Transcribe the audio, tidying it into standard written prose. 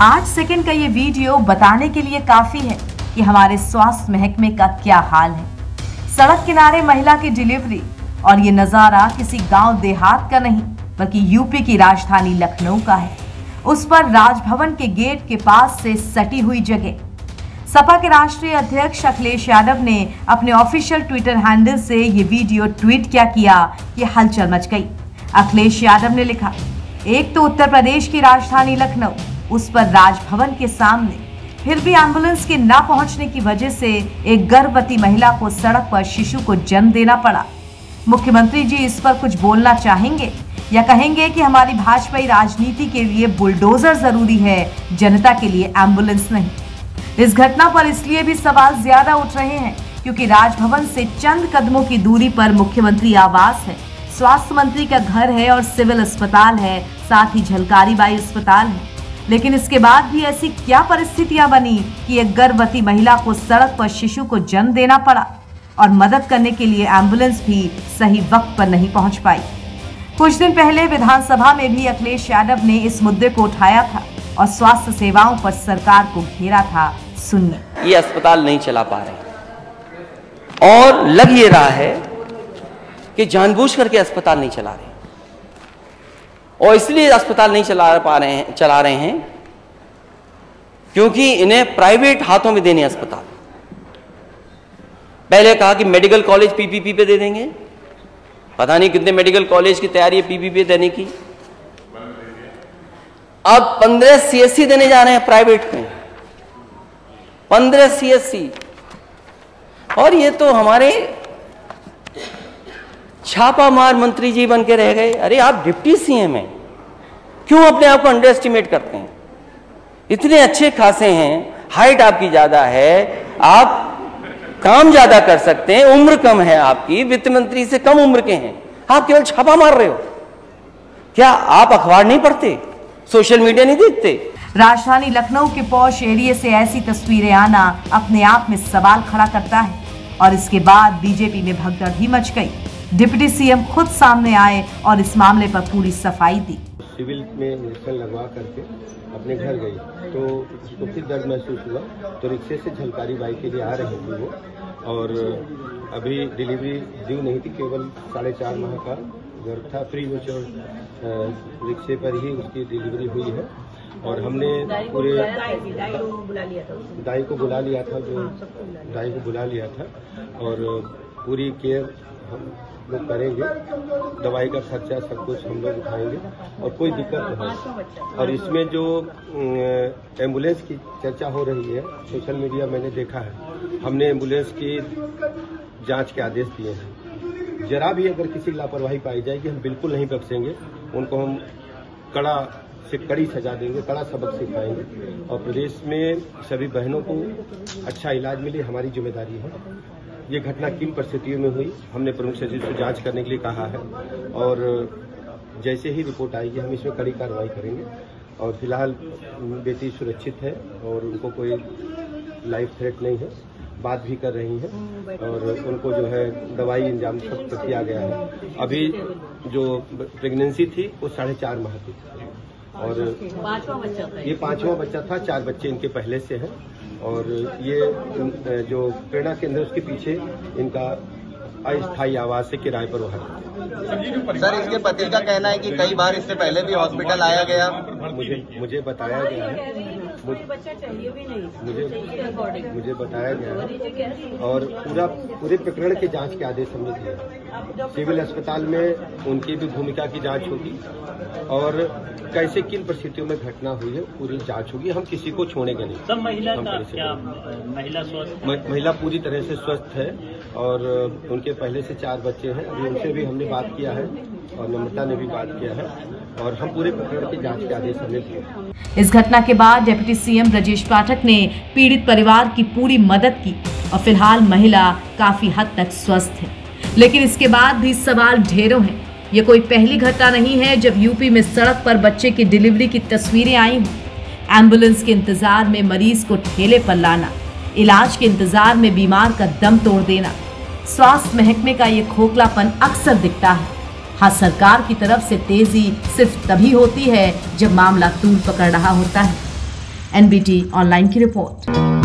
8 second का ये video बताने के लिए काफी है कि हमारे स्वास्थ्य महकमे का क्या हाल है। सड़क किनारे महिला की डिलीवरी, और ये नजारा किसी गांव देहात का नहीं बल्कि यूपी की राजधानी लखनऊ का है। उस पर राजभवन के गेट के पास से सटी हुई जगह। सपा के राष्ट्रीय अध्यक्ष अखिलेश यादव ने अपने ऑफिशियल ट्विटर हैंडल से ये वीडियो ट्वीट किया कि हलचल मच गई। अखिलेश यादव ने लिखा, एक तो उत्तर प्रदेश की राजधानी लखनऊ, उस पर राजभवन के सामने, फिर भी एम्बुलेंस के ना पहुंचने की वजह से एक गर्भवती महिला को सड़क पर शिशु को जन्म देना पड़ा। मुख्यमंत्री जी इस पर कुछ बोलना चाहेंगे या कहेंगे कि हमारी भाजपाई राजनीति के लिए बुलडोजर जरूरी है, जनता के लिए एम्बुलेंस नहीं। इस घटना पर इसलिए भी सवाल ज्यादा उठ रहे हैं क्योंकि राजभवन से चंद कदमों की दूरी पर मुख्यमंत्री आवास है, स्वास्थ्य मंत्री का घर है और सिविल अस्पताल है, साथ ही झलकारी बाई अस्पताल है। लेकिन इसके बाद भी ऐसी क्या परिस्थितियां बनी कि एक गर्भवती महिला को सड़क पर शिशु को जन्म देना पड़ा और मदद करने के लिए एम्बुलेंस भी सही वक्त पर नहीं पहुंच पाई। कुछ दिन पहले विधानसभा में भी अखिलेश यादव ने इस मुद्दे को उठाया था और स्वास्थ्य सेवाओं पर सरकार को घेरा था। सुनिए। ये अस्पताल नहीं चला पा रहे और लग ये रहा है कि जानबूझ करके अस्पताल नहीं चला रहे, और इसलिए अस्पताल नहीं चला रहे हैं क्योंकि इन्हें प्राइवेट हाथों में देने अस्पताल। पहले कहा कि मेडिकल कॉलेज पीपीपी पे दे देंगे, पता नहीं कितने मेडिकल कॉलेज की तैयारी है पीपीपी देने की। अब 15 सीएससी देने जा रहे हैं प्राइवेट में, 15 सीएससी। और ये तो हमारे छापामार मंत्री जी बन के रह गए। अरे आप डिप्टी सीएम हैं, क्यों अपने आप को अंडर एस्टिमेट करते हैं? इतने अच्छे खासे हैं, हाइट आपकी ज्यादा है, आप काम ज्यादा कर सकते हैं, उम्र कम है आपकी, वित्त मंत्री से कम उम्र के हैं, आप केवल छापा मार रहे हो। क्या आप अखबार नहीं पढ़ते, सोशल मीडिया नहीं देखते? राजधानी लखनऊ के पॉश एरिया से ऐसी तस्वीरें आना अपने आप में सवाल खड़ा करता है और इसके बाद बीजेपी में भगदड़ ही मच गई। डिप्टी सीएम खुद सामने आए और इस मामले पर पूरी सफाई दी। सिविल में इंजेक्शन लगवा करके अपने घर गई तो उसको फिर दर्द महसूस हुआ तो रिक्शे से झलकारी बाई के लिए आ रही थी वो, और अभी डिलीवरी ड्यू नहीं थी, केवल 4.5 माह का गर्भ था, प्री मैच्योर रिक्शे पर ही उसकी डिलीवरी हुई है। और हमने पूरे दाई को बुला लिया था और पूरी केयर हम लोग करेंगे, दवाई का खर्चा सब कुछ हम लोग उठाएंगे और कोई दिक्कत नहीं। और इसमें जो एम्बुलेंस की चर्चा हो रही है सोशल मीडिया, मैंने देखा है, हमने एम्बुलेंस की जांच के आदेश दिए हैं। जरा भी अगर किसी लापरवाही पाई जाएगी हम बिल्कुल नहीं बख्शेंगे, उनको हम कड़ा से कड़ी सजा देंगे, कड़ा सबक सिखाएंगे और प्रदेश में सभी बहनों को अच्छा इलाज मिले, हमारी जिम्मेदारी है। ये घटना किन परिस्थितियों में हुई, हमने प्रमुख सचिव से जांच करने के लिए कहा है और जैसे ही रिपोर्ट आएगी हम इसमें कड़ी कार्रवाई करेंगे। और फिलहाल बेटी सुरक्षित है और उनको कोई लाइफ थ्रेट नहीं है, बात भी कर रही हैं और उनको जो है दवाई इंतजाम सब किया गया है। अभी जो प्रेगनेंसी थी वो 4.5 माह की और ये 5वां बच्चा था, 4 बच्चे इनके पहले से हैं और ये जो प्रेरणा केंद्र है उसके पीछे इनका अस्थायी आवास है, किराए पर वहाँ। सर, इसके पति का कहना है कि कई बार इससे पहले भी हॉस्पिटल आया गया। मुझे बताया गया है, मुझे बताया गया है और पूरे प्रकरण के जांच के आदेश हमने दिए। सिविल अस्पताल में उनकी भी भूमिका की जांच होगी और कैसे किन परिस्थितियों में घटना हुई है पूरी जांच होगी, हम किसी को छोड़ेंगे नहीं। सब महिला पूरी तरह से स्वस्थ है और उनके पहले से 4 बच्चे हैं, अभी उनसे भी हमने बात किया है और नम्रता ने भी बात किया है और हम पूरे प्रकरण की जांच के आदेश हमने दिए। इस घटना के बाद डिप्टी सीएम ब्रजेश पाठक ने पीड़ित परिवार की पूरी मदद की और फिलहाल महिला काफी हद तक स्वस्थ है, लेकिन इसके बाद भी सवाल ढेरों हैं। ये कोई पहली घटना नहीं है जब यूपी में सड़क पर बच्चे की डिलीवरी की तस्वीरें आई हों। एम्बुलेंस के इंतजार में मरीज को ठेले पर लाना, इलाज के इंतजार में बीमार का दम तोड़ देना, स्वास्थ्य महकमे का ये खोखलापन अक्सर दिखता है। हाँ, सरकार की तरफ से तेजी सिर्फ तभी होती है जब मामला तूल पकड़ रहा होता है। NBT ऑनलाइन की रिपोर्ट।